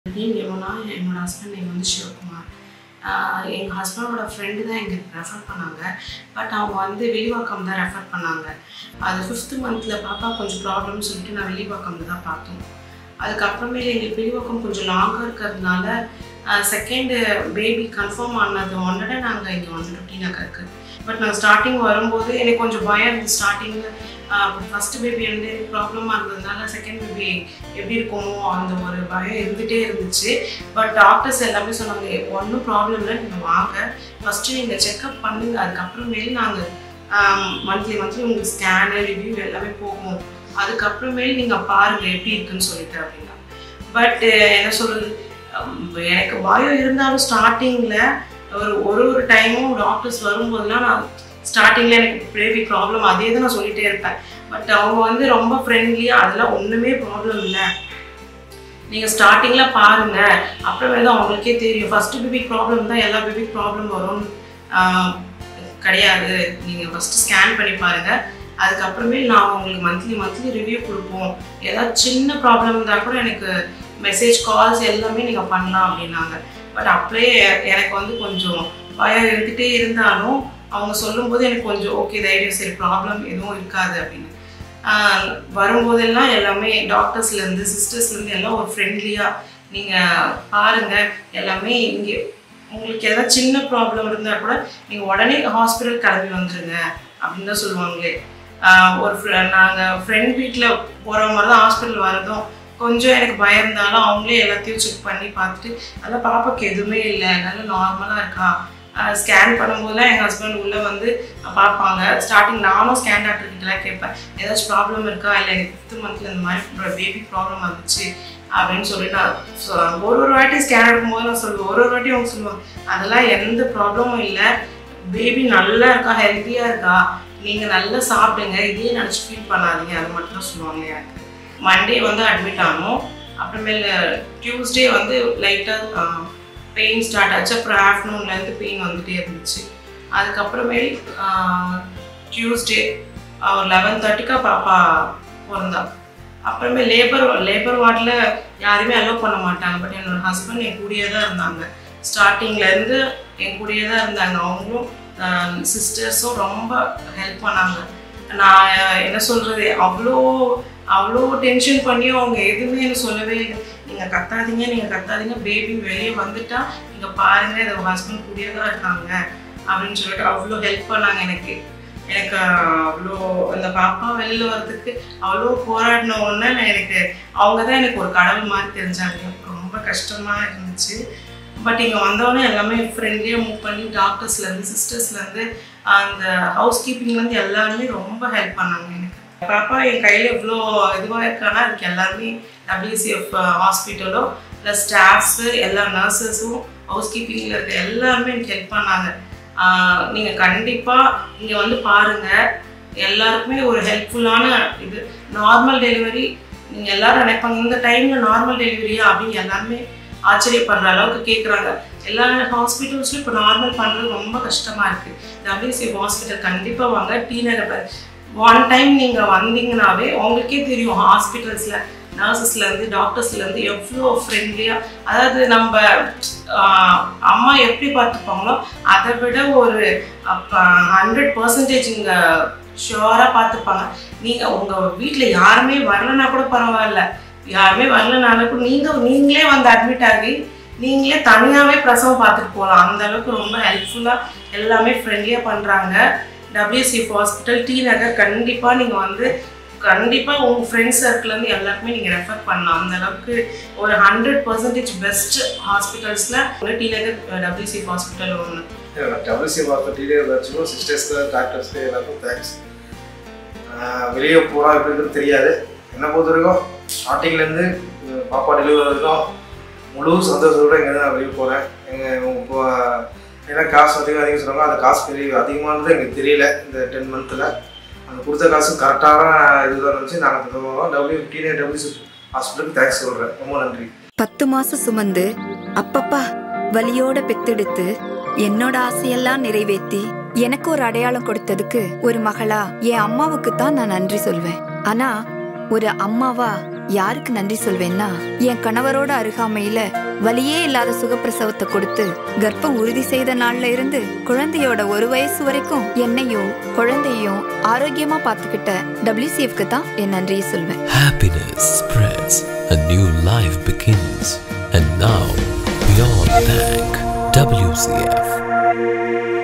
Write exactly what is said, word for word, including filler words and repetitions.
name YAMUNA, என்னோட husband name வந்து சிவகுமார். எங்கள் ஹஸ்பண்டோட ஃப்ரெண்டு தான் எங்களுக்கு ரெஃபர் பண்ணாங்க. பட் அவங்க வந்து வில்லிவாக்கம் தான் ரெஃபர் பண்ணாங்க. அது ஃபிஃப்த்து மந்தில் பாப்பா கொஞ்சம் ப்ராப்ளம்னு சொல்லிட்டு நான் வில்லிவாக்கம்ல தான் பார்த்தோம். அதுக்கப்புறமே எங்களுக்கு வில்லிவாக்கம் கொஞ்சம் லாங்காக இருக்கிறதுனால செகண்டு பேபி கன்ஃபார்ம் ஆனது ஒன்னோட நாங்கள் இங்கே வந்துட்டோம் T.Nagarக்கு. பட் நாங்கள் ஸ்டார்டிங் வரும்போது எனக்கு கொஞ்சம் பயம் இருந்துச்சு. ஸ்டார்டிங்கில் ஃபஸ்ட்டு பேபி வந்து எனக்கு ப்ராப்ளமாக இருந்ததுனால செகண்ட் பேபி எப்படி இருக்குமோ அந்த ஒரு பயம் இருந்துகிட்டே இருந்துச்சு. பட் டாக்டர்ஸ் எல்லாமே சொன்னாங்க, ஒன்றும் ப்ராப்ளம் இல்லை, நீங்கள் வாங்க, ஃபஸ்ட்டு நீங்கள் செக்அப் பண்ணுங்க, அதுக்கப்புறமேல் நாங்கள் மந்த்லி மந்த்லி உங்களுக்கு ஸ்கேனு ரிவ்யூ எல்லாமே போகும், அதுக்கப்புறமேல் நீங்கள் பாருங்கள் எப்படி இருக்குன்னு சொல்லிட்டு அப்படின்னா. பட் என்ன சொல்கிறது, எனக்கு பயம் இருந்தாலும் ஸ்டார்டிங்கில் ஒரு ஒரு ஒரு டைமும் டாக்டர்ஸ் வரும்போதெல்லாம் நான் ஸ்டார்டிங்கில் எனக்கு பேபி ப்ராப்ளம் அதே தான் நான் சொல்லிகிட்டே இருப்பேன். பட் அவங்க வந்து ரொம்ப ஃப்ரெண்ட்லியாக அதெல்லாம் ஒன்றுமே ப்ராப்ளம் இல்லை, நீங்கள் ஸ்டார்டிங்கில் பாருங்கள், அப்புறமே தான் அவங்களுக்கே தெரியும். ஃபஸ்ட்டு பேபி ப்ராப்ளம் தான் எல்லா பேபி ப்ராப்ளம் வரும் கிடையாது, நீங்கள் ஃபஸ்ட்டு ஸ்கேன் பண்ணி பாருங்கள், அதுக்கப்புறமே நான் உங்களுக்கு மந்த்லி மந்த்லி ரிவ்யூ கொடுப்போம், ஏதாவது சின்ன ப்ராப்ளம் இருந்தால் கூட எனக்கு மெசேஜ் கால்ஸ் எல்லாமே நீங்கள் பண்ணலாம் அப்படின்னாங்க. பட் அப்படியே எனக்கு வந்து கொஞ்சம் பயம் இருந்துகிட்டே இருந்தாலும் அவங்க சொல்லும்போது எனக்கு கொஞ்சம் ஓகே தைரியம், சரி ப்ராப்ளம் எதுவும் இருக்காது அப்படின்னு. வரும்போதெல்லாம் எல்லாமே டாக்டர்ஸ்லேருந்து சிஸ்டர்ஸ்லேருந்து எல்லாம் ஒரு ஃப்ரெண்ட்லியாக நீங்கள் பாருங்கள், எல்லாமே இங்கே உங்களுக்கு ஏதாவது சின்ன ப்ராப்ளம் இருந்தால் கூட நீங்கள் உடனே ஹாஸ்பிட்டல் கிளம்பி வந்துடுங்க அப்படின்னு தான் சொல்லுவாங்களே. ஒரு நாங்கள் ஃப்ரெண்ட் வீட்டில் போகிற மாதிரி தான் ஹாஸ்பிட்டல் வரதும் கொஞ்சம் எனக்கு பயம் இருந்தாலும் அவங்களே எல்லாத்தையும் செக் பண்ணி பார்த்துட்டு அதெல்லாம் பாப்பாவுக்கு எதுவுமே இல்லை, நல்லா நார்மலாக இருக்கா, ஸ்கேன் பண்ணும்போதுலாம் எங்கள் ஹஸ்பண்ட் உள்ளே வந்து பார்ப்பாங்க. ஸ்டார்டிங் நானும் ஸ்கேன் டாக்டர்கிட்டலாம் கேட்பேன், ஏதாச்சும் ப்ராப்ளம் இருக்கா, இல்லை எனக்கு ஃபிஃப்த்து மந்த்தில் இந்த மாதிரி பேபி ப்ராப்ளம் வந்துச்சு அப்படின்னு சொல்லி நான் ஒரு ஒரு வாட்டி ஸ்கேன் எடுக்கும்போது நான் சொல்லுவேன். ஒரு ஒரு வாட்டி அவங்க சொல்லுவாங்க, அதெல்லாம் எந்த ப்ராப்ளமும் இல்லை, பேபி நல்லா இருக்கா, ஹெல்த்தியாக இருக்கா, நீங்கள் நல்லா சாப்பிடுங்க, இதையே நினச்சி ஃபீல் பண்ணாதீங்க, அது மட்டும் தான் சொல்லுவாங்க. எனக்கு மண்டே வந்து அட்மிட் ஆனோம், அப்புறமேல டியூஸ்டே வந்து லைட்டாக பெயின் ஸ்டார்ட் ஆச்சு, அப்புறம் ஆஃப்டர்நூன்லேருந்து பெயின் வந்துகிட்டே இருந்துச்சு. அதுக்கப்புறமேல் டியூஸ்டே ஒரு லெவன் தேர்ட்டிக்கா பாப்பா பிறந்தா. அப்புறமே லேபர் லேபர் வார்டில் யாருமே அலோவ் பண்ண மாட்டாங்க. பட் என்னோடய ஹஸ்பண்ட் என் கூடயே தான் இருந்தாங்க, ஸ்டார்டிங்லேருந்து என் கூடயே தான் இருந்தாங்க. அவங்களும் சிஸ்டர்ஸும் ரொம்ப ஹெல்ப் பண்ணாங்க. நான் என்ன சொல்கிறது, அவ்வளோ அவ்வளோ டென்ஷன் பண்ணியும் அவங்க எதுவுமே எனக்கு சொல்லவே இல்லை, நீங்கள் கத்தாதீங்க நீங்கள் கத்தாதீங்க பேபி வெளியே வந்துட்டா நீங்கள் பாருங்கள், இதை ஹஸ்பண்ட் கூடயே தான் இருக்காங்க அப்படின்னு சொல்லிட்டு அவ்வளோ ஹெல்ப் பண்ணாங்க. எனக்கு எனக்கு அவ்வளோ அந்த பாப்பா வெளியில் வர்றதுக்கு அவ்வளோ போராடினோன்னு எனக்கு அவங்க தான் எனக்கு ஒரு கடவுள் மாதிரி தெரிஞ்சாங்க. ரொம்ப கஷ்டமாக இருந்துச்சு. பட் இங்கே வந்தோடனே எல்லாமே ஃப்ரெண்ட்லியாக மூவ் பண்ணி டாக்டர்ஸ்லேருந்து சிஸ்டர்ஸ்லேருந்து அந்த ஹவுஸ் கீப்பிங்லேருந்து எல்லாருமே ரொம்ப ஹெல்ப் பண்ணாங்க. எனக்கு பாப்பா என் கையில் எவ்வளோ இதுவாக இருக்கானா அதுக்கு எல்லாருமே W C F ஹாஸ்பிட்டலோ இல்லை ஸ்டாஃப்ஸு எல்லா நர்சஸும் ஹவுஸ் கீப்பிங்கில் இருக்க எல்லாருமே எனக்கு ஹெல்ப் பண்ணாங்க. நீங்கள் கண்டிப்பாக இங்கே வந்து பாருங்கள், எல்லாருக்குமே ஒரு ஹெல்ப்ஃபுல்லான இது. நார்மல் டெலிவரி நீங்கள் எல்லோரும் நினைப்பாங்க, இந்த டைமில் நார்மல் டெலிவரியா அப்படின்னு எல்லாருமே ஆச்சரியப்படுற அளவுக்கு கேட்குறாங்க. எல்லா ஹாஸ்பிட்டல்ஸ்லையும் இப்போ நார்மல் பண்ணுறது ரொம்ப கஷ்டமாக இருக்குது. W C F ஹாஸ்பிட்டல் கண்டிப்பாக வாங்க. T.Nagar ஒன் டைம் நீங்கள் வந்தீங்கன்னாவே உங்களுக்கே தெரியும் ஹாஸ்பிட்டல்ஸில் நர்சஸ்லேருந்து டாக்டர்ஸ்லேருந்து எவ்வளோ ஃப்ரெண்ட்லியாக, அதாவது நம்ம அம்மா எப்படி பார்த்துப்பாங்களோ அதை விட ஒரு ஹண்ட்ரட் பர்சன்டேஜ் இங்கே ஷுவராக பார்த்துப்பாங்க. நீங்கள் உங்கள் வீட்டில் யாருமே வரலன்னா கூட பரவாயில்ல, யாருமே வரலனாலும் கூட நீங்கள் நீங்களே வந்து அட்மிட் ஆகி நீங்களே தனியாகவே பிரசவம் பார்த்துட்டு போகலாம். அந்தளவுக்கு ரொம்ப ஹெல்ப்ஃபுல்லாக எல்லாமே ஃப்ரெண்ட்லியாக பண்ணுறாங்க. W C F hospital T.Nagar கண்டிப்பாக நீங்கள் வந்து கண்டிப்பாக உங்கள் ஃப்ரெண்ட்ஸ் சர்க்கிள்லேருந்து எல்லாருக்குமே நீங்கள் ரெஃபர் பண்ணலாம். அந்தளவுக்கு ஒரு ஹண்ட்ரட் பர்சன்டேஜ் பெஸ்ட் ஹாஸ்பிட்டல்ஸில் ஒரு T.Nagar W C F hospital ஒன்று. W C F hospital T.Nagar வச்சுக்கோ, சிஸ்டர்ஸ்க்கு டாக்டர்ஸ்க்கு எல்லாருக்கும் தேங்க்ஸ். வெளியே போகிறோம் எப்படின்னு தெரியாது, என்ன பொறுத்த வரைக்கும் ஸ்டார்டிங்லேருந்து பாப்பா டெலிவரி வரைக்கும் முழு சந்தோஷத்தோடு இங்கே தான் நான் வெளியே போகிறேன். எங்கள் இப்போ ஏன்னா காசு அதிகம் அதிகம் சொல்கிறாங்க, அந்த காசு பெரிய அதிகமானது எங்களுக்கு தெரியல. இந்த டென் மந்த்தில் அந்த கொடுத்த காசு கரெக்டான இதுதான் இருந்துச்சு. நாங்கள் W T.Nagar W C F ஹாஸ்பிட்டலுக்கு தேங்க்ஸ் சொல்கிறேன், ரொம்ப நன்றி. பத்து மாசம் சுமந்து அப்பப்பா வலியோட பெத்தெடுத்து என்னோட ஆசையெல்லாம் நிறைவேற்றி எனக்கு ஒரு அடையாளம் கொடுத்ததுக்கு ஒரு மகளா என் அம்மாவுக்கு தான் நான் நன்றி சொல்வேன். ஆனா ஒரு அம்மாவா யாருக்கு நன்றி சொல்வேன்னா, என் கணவரோட அருகாமையில வலியே இல்லாத சுகப்பிரசவத்தை கொடுத்து கர்ப்பம் உறுதி செய்த நாள்ல இருந்து குழந்தையோட ஒரு வயசு வரைக்கும் என்னையும் குழந்தையும் ஆரோக்கியமா பார்த்துக்கிட்ட W C F க்கு தான் என் நன்றியை சொல்வேன். Happiness spreads, a new life begins, and now we all thank W C F.